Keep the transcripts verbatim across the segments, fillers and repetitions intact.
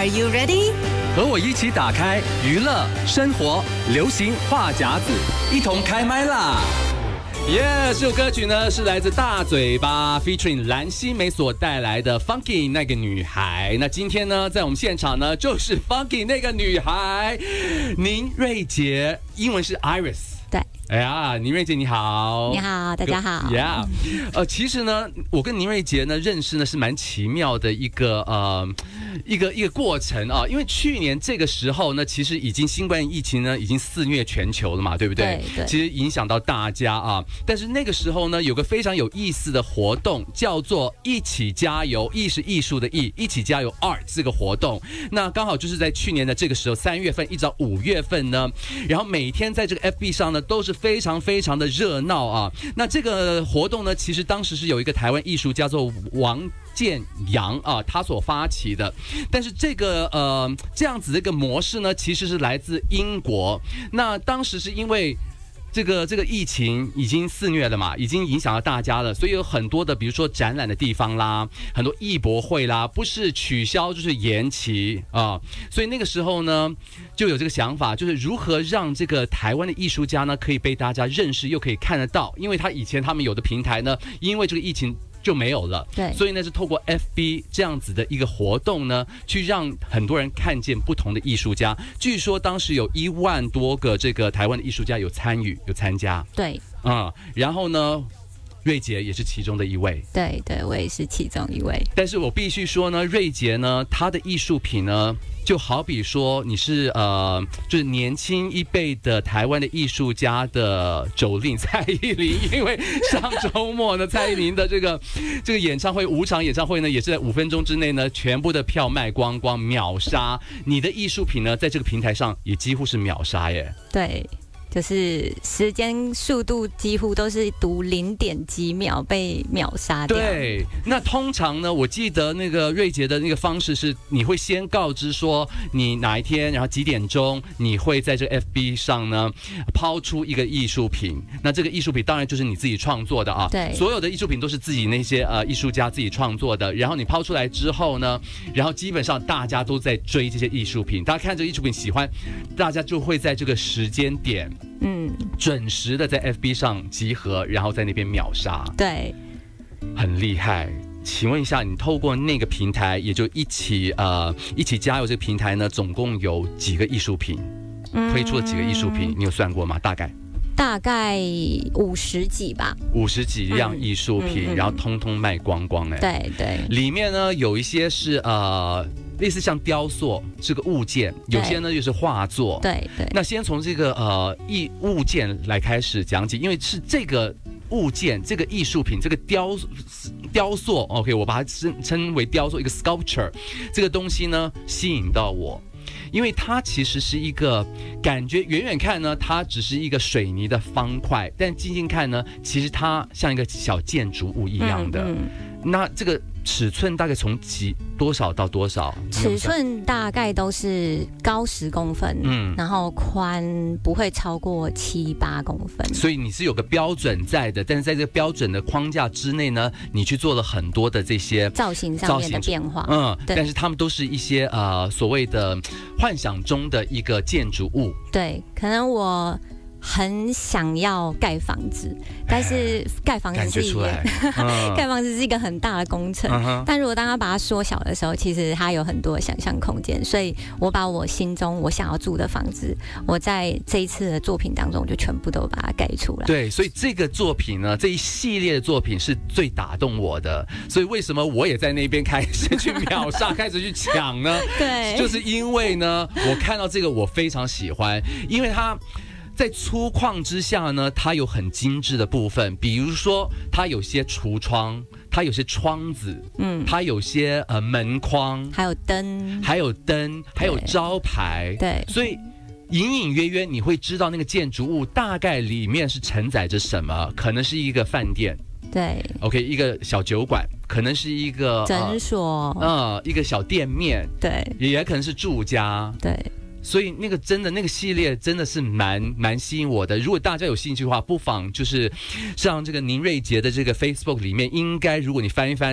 Are you ready？ 和我一起打开娱乐、生活、流行话匣子，一同开麦啦！耶、yeah, 这首歌曲呢是来自大嘴巴 featuring 蓝心湄所带来的 Funky 那个女孩。那今天呢，在我们现场呢，就是 Funky 那个女孩宁瑞杰，英文是 Iris。 对， 哎呀，宁瑞杰你好， 你好，大家好。 Yeah， 呃，其实呢，我跟宁瑞杰呢认识呢是蛮奇妙的一个呃一个一个过程啊，因为去年这个时候呢，其实已经新冠疫情呢已经肆虐全球了嘛，对不对？ 对对。 其实影响到大家啊，但是那个时候呢，有个非常有意思的活动，叫做“一起加油”，艺是艺术的艺，一起加油 Art 这个活动。那刚好就是在去年的这个时候，三月份一直到五月份呢，然后每天在这个 F B 上呢。都是非常非常的热闹啊！那这个活动呢，其实当时是有一个台湾艺术家做王建阳啊，他所发起的。但是这个呃这样子的一个模式呢，其实是来自英国。那当时是因为。这个这个疫情已经肆虐了嘛，已经影响到大家了，所以有很多的，比如说展览的地方啦，很多艺博会啦，不是取消就是延期啊。所以那个时候呢，就有这个想法，就是如何让这个台湾的艺术家呢，可以被大家认识，又可以看得到，因为他以前他们有的平台呢，因为这个疫情。就没有了， 对， 所以呢是透过 F B 这样子的一个活动呢，去让很多人看见不同的艺术家。据说当时有一万多个这个台湾的艺术家有参与、有参加， 对， 啊、嗯，然后呢，瑞杰也是其中的一位， 对对，我也是其中一位。 但是我必须说呢，瑞杰呢，他的艺术品呢。就好比说你是呃，就是年轻一辈的台湾的艺术家的妯娌蔡依林，因为上周末呢，蔡依林的这个这个演唱会五场演唱会呢，也是在五分钟之内呢，全部的票卖光光，秒杀。你的艺术品呢，在这个平台上也几乎是秒杀耶。 对。就是时间速度几乎都是读零点几秒被秒杀掉。 对，那通常呢，我记得那个瑞杰的那个方式是，你会先告知说你哪一天，然后几点钟，你会在这个 F B 上呢抛出一个艺术品。那这个艺术品当然就是你自己创作的啊， 对， 所有的艺术品都是自己那些呃艺术家自己创作的。然后你抛出来之后呢，然后基本上大家都在追这些艺术品，大家看这个艺术品喜欢，大家就会在这个时间点。嗯，准时的在 F B 上集合，然后在那边秒杀， 对， 很厉害。请问一下，你透过那个平台，也就一起呃一起加油这个平台呢，总共有几个艺术品？推出了几个艺术品？你有算过吗？大概？ 大概五十几吧， 五十几样艺术品，嗯嗯嗯、然后通通卖光光哎、 欸。对对， 里面呢有一些是呃。类似像雕塑是个物件，有些呢又是画作。 对对。 那先从这个呃艺物件来开始讲起，因为是这个物件、这个艺术品、这个雕雕塑 ，OK， 我把它称称为雕塑，一个 sculpture， 这个东西呢吸引到我。因为它其实是一个感觉，远远看呢，它只是一个水泥的方块，但近近看呢，其实它像一个小建筑物一样的。嗯嗯、那这个尺寸大概从几多少到多少？ 尺寸大概都是高十公分，嗯，然后宽不会超过七八公分。 所以你是有个标准在的，但是在这个标准的框架之内呢，你去做了很多的这些造型上面的变化， 嗯，但是他们都是一些呃所谓的幻想中的一个建筑物。 对，可能我很想要盖房子，但是盖房子是一个、嗯、盖房子是一个很大的工程、嗯、但如果当他把它缩小的时候，其实它有很多想象空间，所以我把我心中我想要住的房子，我在这一次的作品当中就全部都把它盖出来。 对，所以这个作品呢，这一系列的作品是最打动我的，所以为什么我也在那边开始去秒杀开始去抢呢？ 对， 就是因为呢我看到这个我非常喜欢，因为它在粗犷之下呢，它有很精致的部分，比如说它有些橱窗，它有些窗子，嗯，它有些呃门框， 还有灯， 还有灯，还有招牌， 对， 所以隐隐约约你会知道那个建筑物大概里面是承载着什么，可能是一个饭店， 对 ，OK， 一个小酒馆，可能是一个诊所， 呃，呃一个小店面， 对， 也可能是住家， 对。 所以那个真的那个系列真的是蛮蛮吸引我的。如果大家有兴趣的话，不妨就是上这个宁瑞杰的这个 Facebook 里面，应该如果你翻一翻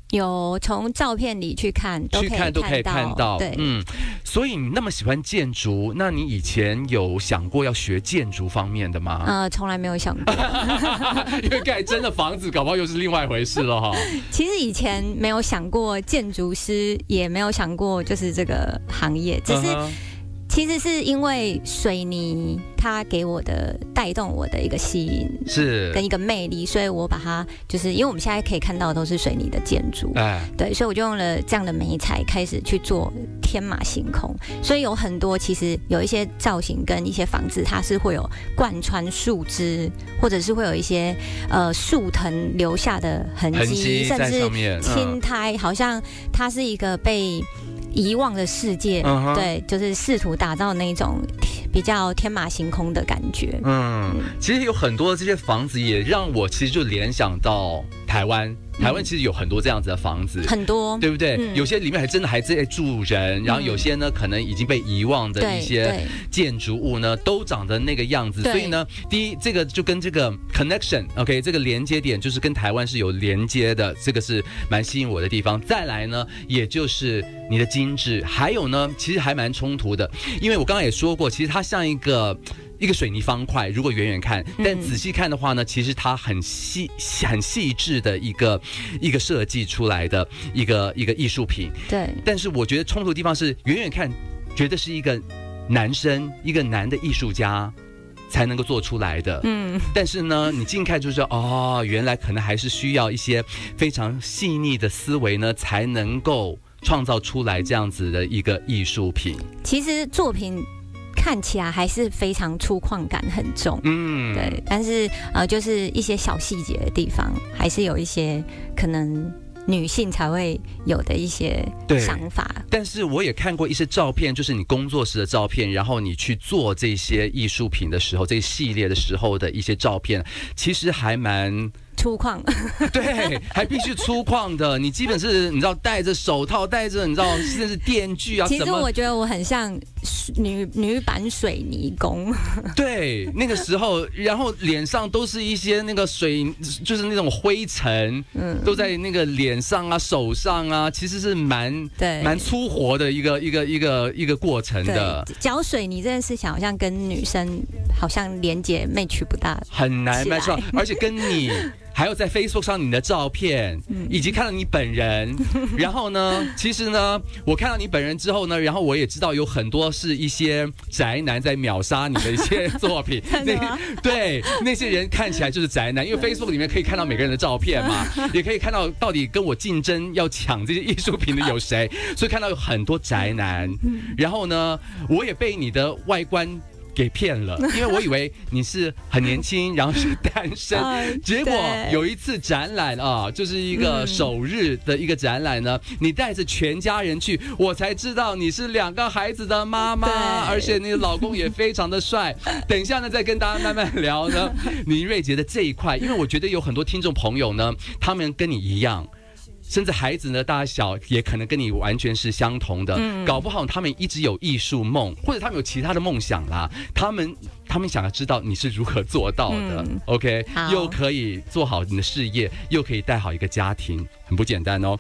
有从照片里去看，都可以去看都可以看到。 对， 嗯，所以你那么喜欢建筑，那你以前有想过要学建筑方面的吗？ 呃，从来没有想过， 因为盖真的房子，搞不好又是另外一回事了哈。 其实以前没有想过建筑师，也没有想过就是这个行业，只是。Uh-huh. 其实是因为水泥它给我的带动我的一个吸引，是跟一个魅力，所以我把它就是因为我们现在可以看到的都是水泥的建筑，哎，对，所以我就用了这样的媒材开始去做天马行空，所以有很多其实有一些造型跟一些房子，它是会有贯穿树枝，或者是会有一些呃树藤留下的痕迹，甚至青苔，好像它是一个被。遗忘的世界， uh-huh. 对，就是试图打造那种比较天马行空的感觉。嗯， 其实有很多这些房子也让我其实就联想到台湾。台湾其实有很多这样子的房子， 很多， 对不对？嗯、有些里面还真的还在住人，然后有些呢可能已经被遗忘的一些建筑物呢，都长得那个样子。所以呢，第一，这个就跟这个 connection，OK， 这个连接点就是跟台湾是有连接的，这个是蛮吸引我的地方。再来呢，也就是你的精致，还有呢，其实还蛮冲突的，因为我刚刚也说过，其实它像一个。一个水泥方块，如果远远看，但仔细看的话呢，其实它很细、很细致的一个一个设计出来的一个一个艺术品。 对。 但是我觉得冲突的地方是，远远看觉得是一个男生，一个男的艺术家才能够做出来的。嗯。但是呢，你近看就是哦，原来可能还是需要一些非常细腻的思维呢，才能够创造出来这样子的一个艺术品。 其实作品。看起来还是非常粗犷感很重，嗯，对，但是呃，就是一些小细节的地方，还是有一些可能女性才会有的一些想法。 但是我也看过一些照片，就是你工作室的照片，然后你去做这些艺术品的时候，这一系列的时候的一些照片，其实还蛮。 粗犷， 对，还必须粗犷的。你基本是，你知道，戴着手套，戴着你知道，甚至电锯啊。 其实我觉得我很像女女版水泥工。 对，那个时候，然后脸上都是一些那个水，就是那种灰尘，嗯，都在那个脸上啊、手上啊，其实是蛮对蛮粗活的一个一个一个一个过程的。 搅水泥这件事情，好像跟女生好像连结 match 不大， 很难 match，而且跟你。还有在 Facebook 上你的照片，以及看到你本人，然后呢，其实呢，我看到你本人之后呢，然后我也知道有很多是一些宅男在秒杀你的一些作品，那对那些人看起来就是宅男，因为 Facebook 里面可以看到每个人的照片嘛，也可以看到到底跟我竞争要抢这些艺术品的有谁，所以看到有很多宅男，然后呢，我也被你的外观。给骗了，因为我以为你是很年轻，然后是单身，结果有一次展览啊，就是一个首日的一个展览呢，你带着全家人去，我才知道你是两个孩子的妈妈，而且你的老公也非常的帅。等一下呢，再跟大家慢慢聊呢，林瑞杰的这一块，因为我觉得有很多听众朋友呢，他们跟你一样。甚至孩子呢，大小也可能跟你完全是相同的，嗯、搞不好他们一直有艺术梦，或者他们有其他的梦想啦。他们他们想要知道你是如何做到的、嗯、，OK， 又可以做好你的事业，又可以带好一个家庭，很不简单哦。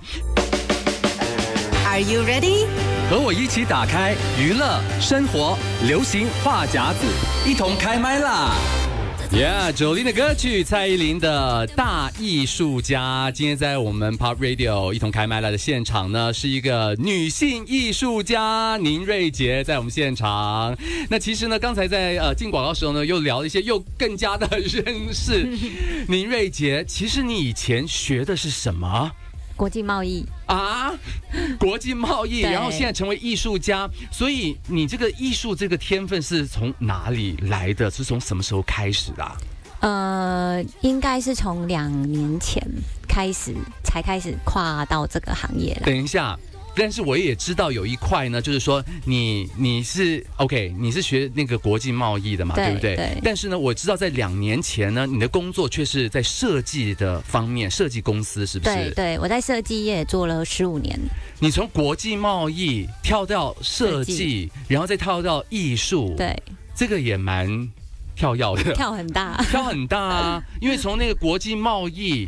Are you ready？ 和我一起打开娱乐、生活、流行话匣子，一同开麦啦！ Yeah， 九零的歌曲，蔡依林的《大艺术家》。今天在我们 Pop Radio 一同开麦来的现场呢，是一个女性艺术家宁瑞杰在我们现场。那其实呢，刚才在呃进广告的时候呢，又聊了一些，又更加的认识宁瑞杰。其实你以前学的是什么？ 国际贸易啊，国际贸易，然后现在成为艺术家，所以你这个艺术这个天分是从哪里来的？是从什么时候开始的、啊？ 呃，应该是从两年前开始才开始跨到这个行业了。 等一下。但是我也知道有一块呢，就是说你你是 OK， 你是学那个国际贸易的嘛， 对, 对不对？对。但是呢，我知道在两年前呢，你的工作却是在设计的方面，设计公司是不是？ 对对，我在设计业做了十五年。 你从国际贸易跳到设计，然后再跳到艺术， 对， 这个也蛮跳跃的， 跳很大， 跳很大啊！因为从那个国际贸易。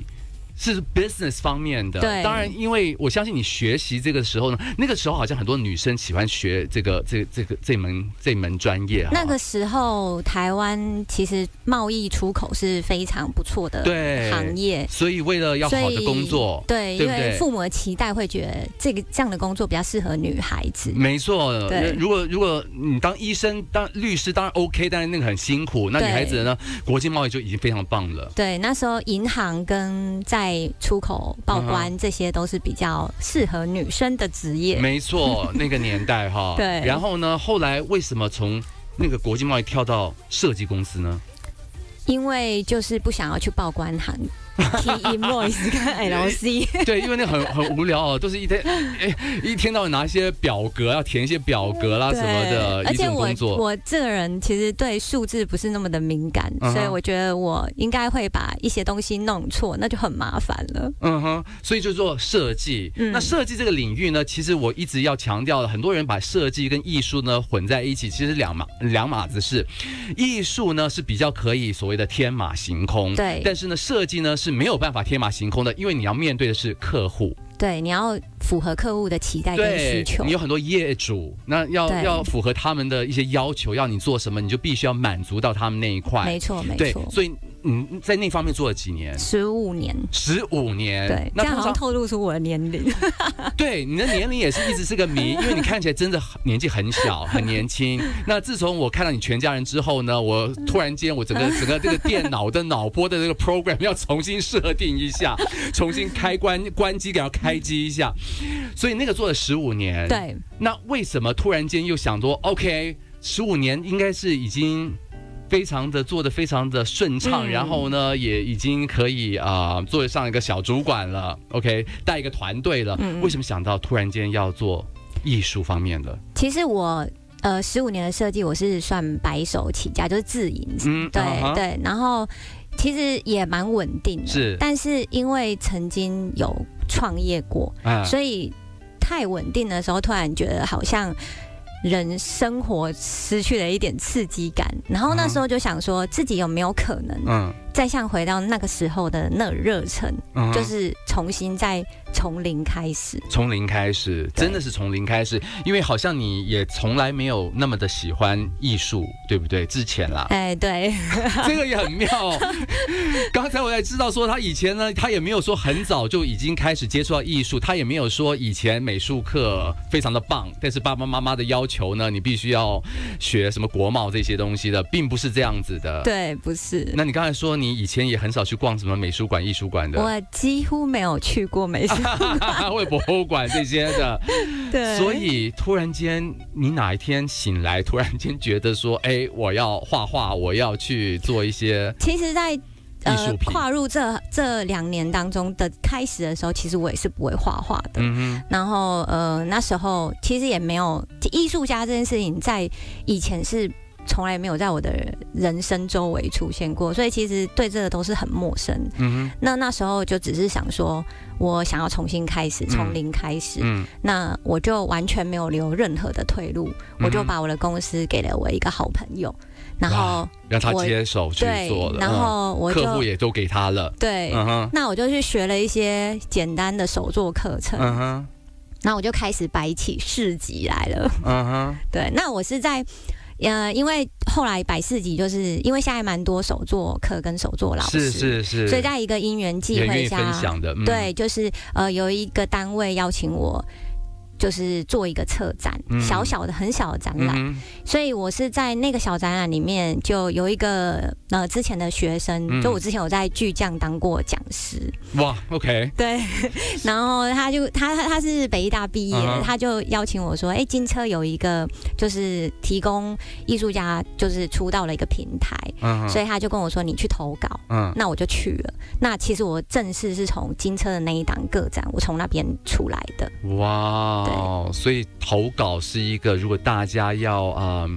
是 business 方面的。 对， 当然，因为我相信你学习这个时候呢，那个时候好像很多女生喜欢学这个这这个这门这门专业。 那个时候，台湾其实贸易出口是非常不错的行业， 所以为了要好的工作， 对， 对不对？ 因为父母的期待会觉得这个这样的工作比较适合女孩子。 没错， 对。 如果如果你当医生、当律师，当然 OK， 但是那个很辛苦。那女孩子呢，国际贸易就已经非常棒了。 对，那时候银行跟在出口报关、嗯、这些都是比较适合女生的职业。 没错，那个年代哈。 对。 然后呢，后来为什么从那个国际贸易跳到设计公司呢？ 因为就是不想要去报关行。Key Invoice 跟 L C 对，因为那很很无聊哦，都是一天哎一天到晚拿一些表格，要填一些表格啦什么的， 而且我工作我这个人其实对数字不是那么的敏感，嗯、所以我觉得我应该会把一些东西弄错，那就很麻烦了。 嗯哼，所以就做设计。嗯、那设计这个领域呢，其实我一直要强调的，很多人把设计跟艺术呢混在一起，其实两码两码子事。艺术呢是比较可以所谓的天马行空， 对， 但是呢设计呢是没有办法天马行空的，因为你要面对的是客户。 对，你要符合客户的期待跟需求。 你有很多业主，那要要符合他们的一些要求，要你做什么，你就必须要满足到他们那一块。 没错，没错。 所以嗯，在那方面做了几年？ 十五年。 十五年。 对，这样好像透露出我的年龄。 对，你的年龄也是一直是个谜，因为你看起来真的年纪很小，很年轻。那自从我看到你全家人之后呢，我突然间我整个整个这个电脑的脑波的这个 program 要重新设定一下，重新开关关机，给它开机一下。所以那个做了十五年。 对。 那为什么突然间又想说 ，OK， 十五年应该是已经非常的做得非常的顺畅，嗯、然后呢，也已经可以啊、呃、做上一个小主管了 ，OK， 带一个团队了。嗯、为什么想到突然间要做艺术方面的？ 其实我呃十五年的设计，我是算白手起家，就是自营。嗯，对、uh-huh. 对，然后其实也蛮稳定的， 是， 但是因为曾经有创业过，啊、所以太稳定的时候，突然觉得好像人生活失去了一点刺激感，然后那时候就想说自己有没有可能，嗯，再像回到那个时候的那热忱，嗯，就是重新再从零开始， 从零开始，真的是从零开始，因为好像你也从来没有那么的喜欢艺术，对不对？之前啦， 哎，对， 这个也很妙。刚才我才知道说，他以前呢，他也没有说很早就已经开始接触到艺术，他也没有说以前美术课非常的棒，但是爸爸妈妈的要求呢，你必须要学什么国贸这些东西的，并不是这样子的。 对，不是。 那你刚才说你以前也很少去逛什么美术馆、艺术馆的？ 我几乎没有去过美术馆、 或博物馆这些的。 对。 所以突然间，你哪一天醒来，突然间觉得说，哎，我要画画，我要去做一些。 其实，在呃跨入这这两年当中的开始的时候，其实我也是不会画画的。嗯、然后呃那时候其实也没有艺术家这件事情，在以前是从来没有在我的人生周围出现过，所以其实对这个都是很陌生。嗯、那那时候就只是想说，我想要重新开始，从零开始。嗯、那我就完全没有留任何的退路，嗯、我就把我的公司给了我一个好朋友。然后让他接手去做了， 然后我就、 嗯、客户也都给他了， 对，嗯、那我就去学了一些简单的手作课程，嗯哼，然后我就开始摆起市集来了，嗯哼，对，那我是在呃，因为后来摆市集，就是因为现在蛮多手作课跟手作老师， 是是是， 所以在一个因缘际会下， 分享的，嗯、 对，就是呃有一个单位邀请我。就是做一个策展，嗯、小小的、很小的展览，嗯、所以我是在那个小展览里面，就有一个呃之前的学生，嗯、就我之前有在巨匠当过讲师。 哇 ，OK， 对，然后他就他他是北艺大毕业，uh-huh. 他就邀请我说，哎，金车有一个就是提供艺术家就是出道的一个平台， uh-huh. 所以他就跟我说，你去投稿，嗯、uh-huh. 那我就去了。那其实我正式是从金车的那一档个展，我从那边出来的。 哇。哦，所以投稿是一个，如果大家要啊、呃、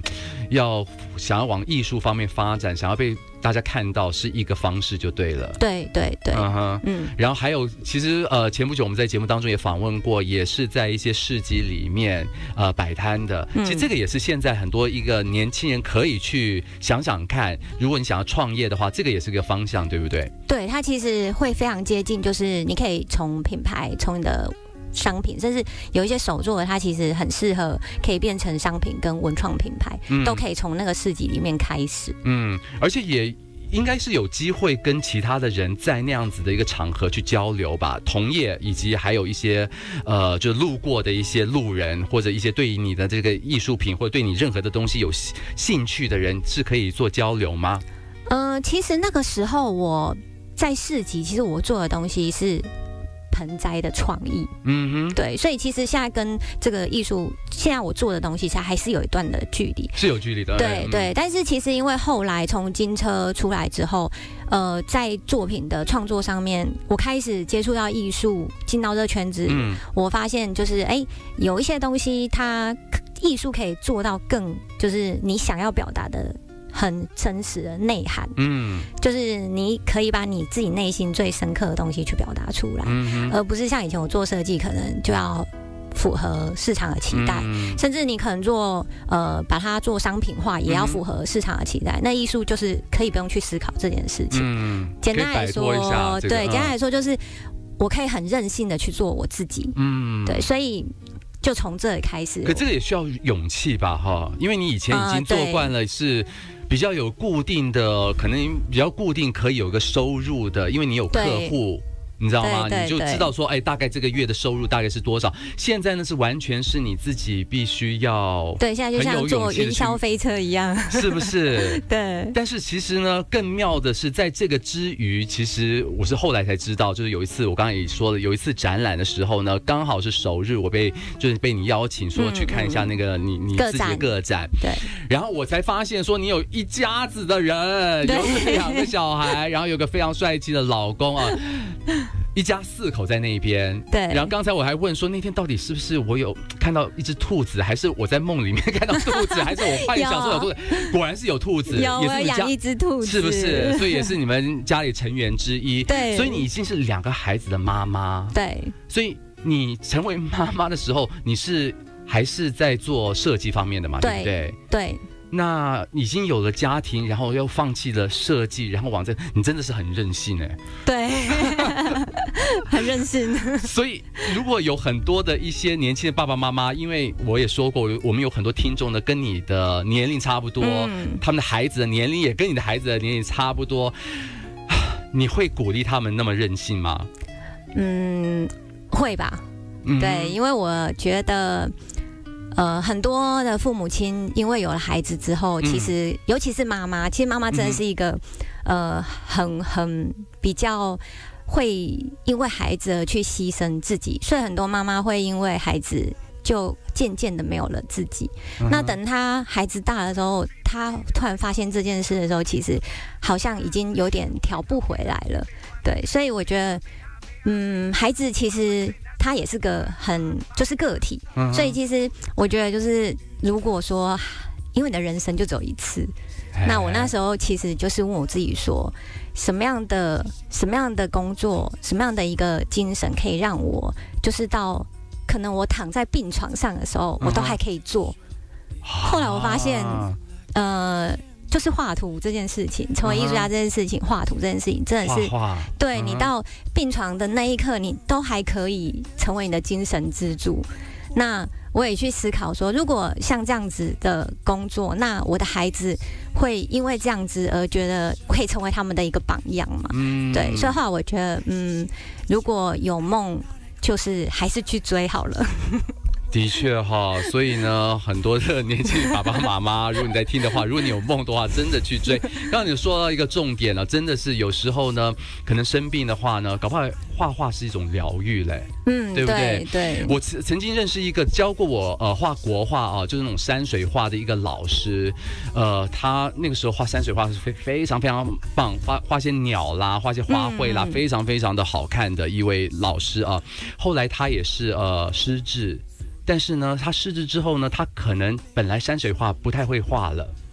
要想要往艺术方面发展，想要被大家看到是一个方式就对了。 对对对，嗯哼， 嗯。然后还有，其实呃，前不久我们在节目当中也访问过，也是在一些市集里面呃摆摊的。其实这个也是现在很多一个年轻人可以去想想看，如果你想要创业的话，这个也是个方向，对不对？ 对，它其实会非常接近，就是你可以从品牌，从你的商品，甚至有一些手作的，它其实很适合可以变成商品跟文创品牌，嗯、都可以从那个市集里面开始。 嗯，而且也应该是有机会跟其他的人在那样子的一个场合去交流吧，同业以及还有一些呃，就路过的一些路人，或者一些对于你的这个艺术品或者对你任何的东西有兴趣的人，是可以做交流吗？ 呃，其实那个时候我在市集，其实我做的东西是盆栽的创意，嗯哼，对，所以其实现在跟这个艺术，现在我做的东西，其实还是有一段的距离， 是有距离的， 对、嗯、对。但是其实因为后来从金车出来之后，呃，在作品的创作上面，我开始接触到艺术，进到这个圈子，嗯，我发现就是哎、欸，有一些东西它艺术可以做到更，就是你想要表达的很真实的内涵，嗯，就是你可以把你自己内心最深刻的东西去表达出来，嗯，而不是像以前我做设计可能就要符合市场的期待，嗯、甚至你可能做呃把它做商品化也要符合市场的期待。嗯、那艺术就是可以不用去思考这件事情，嗯，简单来说，这个、对，简单来说就是我可以很任性的去做我自己，嗯，对，所以。就从这里开始， 可这个也需要勇气吧，哈，因为你以前已经做惯了，是比较有固定的，可能比较固定可以有个收入的，因为你有客户。你知道吗？你就知道说，哎，大概这个月的收入大概是多少？现在呢是完全是你自己必须要对，现在就像坐云霄飞车一样， 是不是？ 对。 但是其实呢，更妙的是，在这个之余，其实我是后来才知道，就是有一次我刚刚也说了，有一次展览的时候呢，刚好是首日，我被就是被你邀请说去看一下那个你、嗯、你自己的个展， 对。 然后我才发现说，你有一家子的人，有两个小孩，然后有个非常帅气的老公啊。一家四口在那边， 对。 然后刚才我还问说，那天到底是不是我有看到一只兔子，还是我在梦里面看到兔子，还是我幻想说有兔子？果然是有兔子， 有，我养一只兔子， 是不是？所以也是你们家里成员之一。 对。 所以你已经是两个孩子的妈妈。 对。 所以你成为妈妈的时候，你是还是在做设计方面的嘛？对不对？ 对。 那已经有了家庭，然后又放弃了设计，然后往这，你真的是很任性哎。 对，很任性。 所以，如果有很多的一些年轻的爸爸妈妈，因为我也说过，我们有很多听众呢，跟你的年龄差不多，嗯、他们的孩子的年龄也跟你的孩子的年龄差不多，你会鼓励他们那么任性吗？ 嗯，会吧。嗯、对，因为我觉得。呃，很多的父母亲因为有了孩子之后，其实、嗯、尤其是妈妈，其实妈妈真的是一个、嗯、呃很很比较会因为孩子而去牺牲自己，所以很多妈妈会因为孩子就渐渐的没有了自己。嗯、那等他孩子大的时候，他突然发现这件事的时候，其实好像已经有点调不回来了。对，所以我觉得，嗯，孩子其实。他也是个很就是个体，嗯、所以其实我觉得就是如果说，因为你的人生就只有一次，那我那时候其实就是问我自己说，什么样的什么样的工作，什么样的一个精神可以让我就是到可能我躺在病床上的时候，我都还可以做。嗯、后来我发现，呃。就是画图这件事情，成为艺术家这件事情，画图这件事情，真的是画画对、嗯、你到病床的那一刻，你都还可以成为你的精神支柱。那我也去思考说，如果像这样子的工作，那我的孩子会因为这样子而觉得可以成为他们的一个榜样嘛？嗯，对。所以后来我觉得，嗯，如果有梦，就是还是去追好了。 的确哈，所以呢，很多的年轻爸爸妈妈，如果你在听的话，如果你有梦的话，真的去追。刚刚你说到一个重点了，真的是有时候呢，可能生病的话呢，搞不好画画是一种疗愈嘞，嗯，对不对？ 对。对我曾曾经认识一个教过我呃画国画啊，就是那种山水画的一个老师，呃，他那个时候画山水画是非非常非常棒，画画些鸟啦，画些花卉啦，嗯、非常非常的好看的一位老师啊。后来他也是呃失智。但是呢，他失智之后呢，他可能本来山水画不太会画了，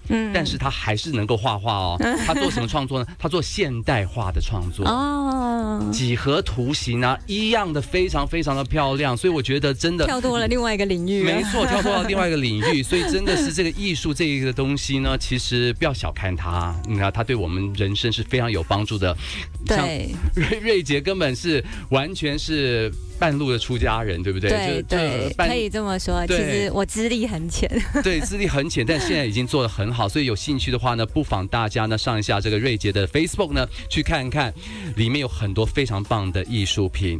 嗯，但是他还是能够画画哦。他做什么创作呢？他做现代化的创作哦，几何图形啊，一样的非常非常的漂亮。所以我觉得真的跳脱了另外一个领域， 没错，跳脱到另外一个领域。所以真的是这个艺术这一个东西呢，其实不要小看它，你看它对我们人生是非常有帮助的。 对， 瑞瑞杰根本是完全是半路的出家人，对不对？ 对对，可以这么说。其实我资历很浅， 对，资历很浅，但现在已经做得很好。所以有兴趣的话呢，不妨大家呢上一下这个瑞杰的 Facebook 呢，去看看，里面有很多非常棒的艺术品。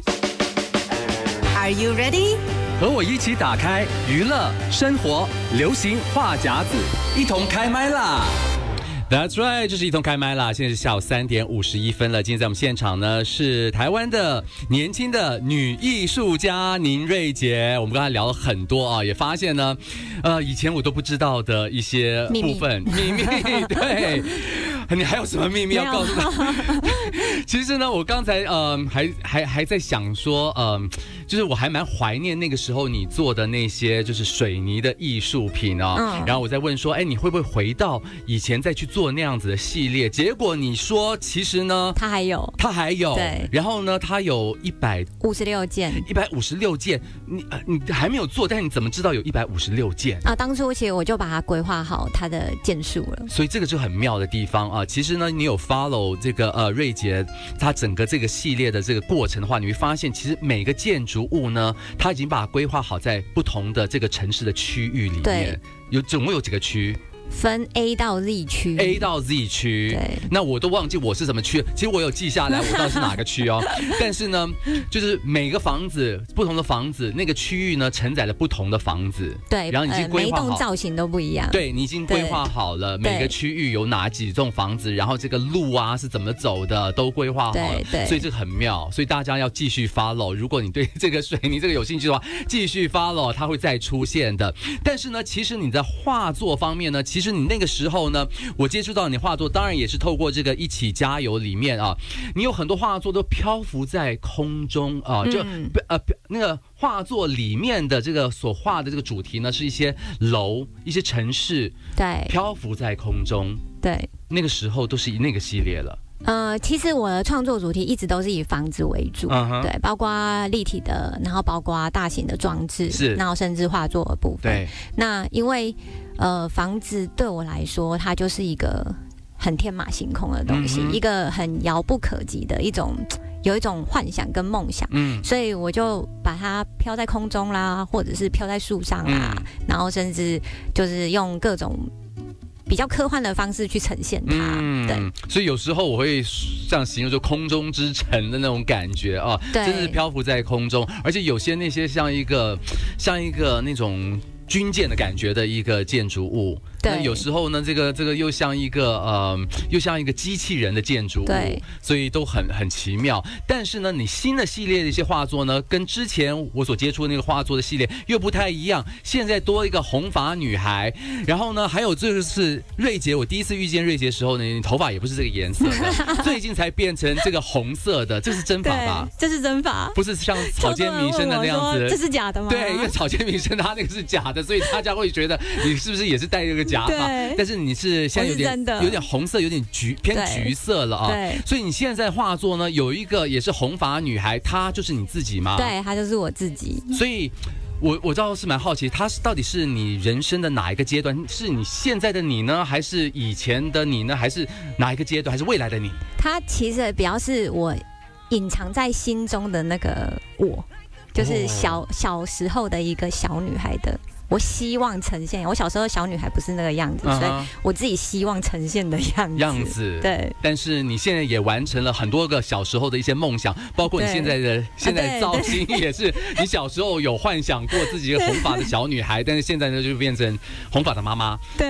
Are you ready？ 和我一起打开娱乐、生活、流行话匣子，一同开麦啦！ That's right， 这是一同开麦啦！现在是下午三点五十一分了。今天在我们现场呢是台湾的年轻的女艺术家宁瑞杰。我们刚才聊了很多啊，也发现呢，呃，以前我都不知道的一些部分秘密。对，你还有什么秘密要告诉他？其实呢，我刚才呃还还还在想说，嗯、呃，就是我还蛮怀念那个时候你做的那些就是水泥的艺术品啊。嗯、然后我在问说，哎，你会不会回到以前再去做？做那样子的系列，结果你说其实呢， 他还有， 他还有， 对， 然后呢，他有一百五十六件， 一百五十六件，你呃你还没有做，但是你怎么知道有一百五十六件啊？当初其实我就把它规划好它的件数了， 所以这个就很妙的地方啊。其实呢，你有 follow 这个呃瑞杰他整个这个系列的这个过程的话，你会发现其实每个建筑物呢，他已经把它规划好在不同的这个城市的区域里面，有总共有几个区？ 分 A 到 Z 区 ，A 到 Z 区， 对， 那我都忘记我是什么区，其实我有记下来，我到底是哪个区哦。但是呢，就是每个房子不同的房子，那个区域呢承载了不同的房子， 对， 然后你已经规划好， 呃、每一栋造型都不一样， 对你已经规划好了每个区域有哪几栋房子，然后这个路啊是怎么走的都规划好了， 对对， 所以这个很妙，所以大家要继续 follow。如果你对这个水泥这个有兴趣的话，继续 follow， 它会再出现的。但是呢，其实你在画作方面呢，其实你那个时候呢，我接触到你画作，当然也是透过这个一起加油里面啊，你有很多画作都漂浮在空中啊，就、嗯、呃那个画作里面的这个所画的这个主题呢，是一些楼、一些城市， 对， 漂浮在空中， 对， 那个时候都是以那个系列了。 呃，其实我的创作主题一直都是以房子为主， uh-huh. 对，包括立体的，然后包括大型的装置， 是， 然后甚至画作的部分。 对， 那因为呃，房子对我来说，它就是一个很天马行空的东西，嗯、一个很遥不可及的一种，有一种幻想跟梦想，嗯，所以我就把它飘在空中啦，或者是飘在树上啦，嗯、然后甚至就是用各种比较科幻的方式去呈现它，嗯，对， 所以有时候我会这样形容，就空中之城的那种感觉啊，真的是漂浮在空中，而且有些那些像一个像一个那种军舰的感觉的一个建筑物。那有时候呢，这个这个又像一个呃，又像一个机器人的建筑物， 对， 所以都很很奇妙。但是呢，你新的系列的一些画作呢，跟之前我所接触的那个画作的系列又不太一样。现在多一个红发女孩，然后呢，还有这就是瑞杰，我第一次遇见瑞杰的时候呢，你头发也不是这个颜色的，最近才变成这个红色的，这是真发吧？ 这是真发， 不是像草间弥生的那样子。 这是假的吗？ 对，因为草间弥生他那个是假的，所以大家会觉得你是不是也是戴这个假发？但是你是现在有点有点红色，有点橘偏橘色了啊。 对， 所以你现在画作呢，有一个也是红发女孩，她就是你自己吗？ 对，她就是我自己。 所以我我倒是蛮好奇，她是到底是你人生的哪一个阶段？是你现在的你呢，还是以前的你呢？还是哪一个阶段？还是未来的你？ 她其实比较是我隐藏在心中的那个我，就是小、哦、小时候的一个小女孩的。我希望呈现，我小时候小女孩不是那个样子， uh-huh. 所以我自己希望呈现的样子。 样子， 对。 但是你现在也完成了很多个小时候的一些梦想，包括你现在的现在的造型也是你小时候有幻想过自己一个红发的小女孩，但是现在呢就变成红发的妈妈。 对。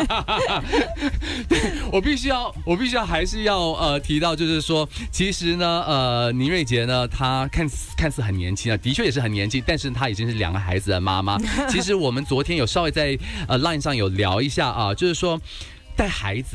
我必须要，我必须要还是要呃提到，就是说，其实呢，呃，宁瑞杰呢，她看看似很年轻啊，的确也是很年轻，但是她已经是两个孩子的妈妈。其实我们昨天有稍微在呃 Line 上有聊一下啊，就是说带孩子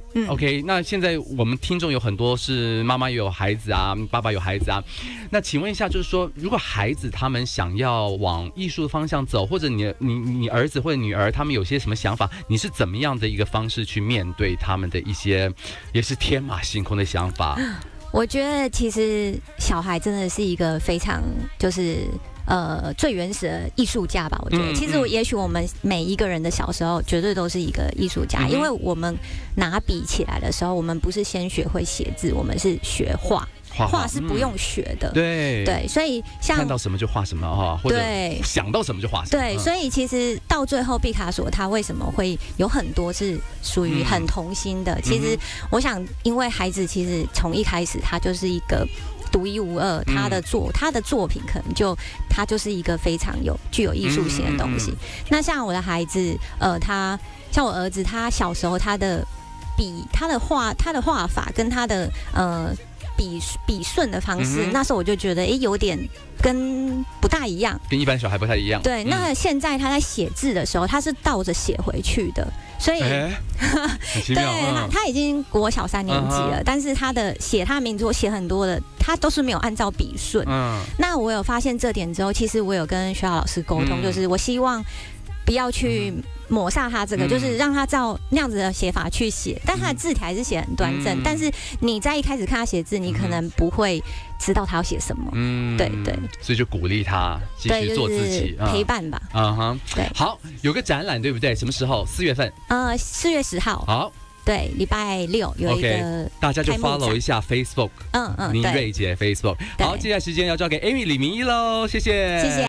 嗯 OK， 那现在我们听众有很多是妈妈有孩子啊，爸爸有孩子啊。那请问一下，就是说，如果孩子他们想要往艺术的方向走，或者你你你儿子或者女儿他们有些什么想法，你是怎么样的一个方式去面对他们的一些也是天马行空的想法？ 我觉得其实小孩真的是一个非常就是呃最原始的艺术家吧。我觉得、嗯、其实我也许我们每一个人的小时候绝对都是一个艺术家、嗯、因为我们拿笔起来的时候，我们不是先学会写字，我们是学画。画是不用学的，嗯、 对对，所以像看到什么就画什么哈，或者想到什么就画什么。 对，所以其实到最后，毕卡索他为什么会有很多是属于很童心的？嗯、其实我想，因为孩子其实从一开始他就是一个独一无二，他的作、嗯、他的作品可能就他就是一个非常有具有艺术性的东西。嗯嗯嗯、那像我的孩子，呃，他像我儿子，他小时候他的笔、他的画、他的画法跟他的呃。笔笔顺的方式、嗯，那时候我就觉得，哎、欸，有点跟不大一样， 跟一般小孩不太一样。 对，嗯、那现在他在写字的时候，他是倒着写回去的，所以， 欸、 对他他已经国小三年级了，嗯、但是他的写他的名字，我写很多的，他都是没有按照笔顺。嗯，那我有发现这点之后，其实我有跟学校老师沟通、嗯，就是我希望不要去抹煞他这个、嗯，就是让他照那样子的写法去写，但他的字体还是写很端正、嗯。但是你在一开始看他写字，你可能不会知道他要写什么。嗯，对对， 所以就鼓励他继续做自己， 就是、陪伴吧。 嗯哼，对。好，有个展览对不对？什么时候？四月份？ 呃，四月十号。 好。 对，礼拜六有一个、okay, 大家就 follow 一下 Facebook， 嗯嗯， 林瑞杰 Facebook。好，接下来时间要交给 Amy 李明一喽，谢谢， 谢谢。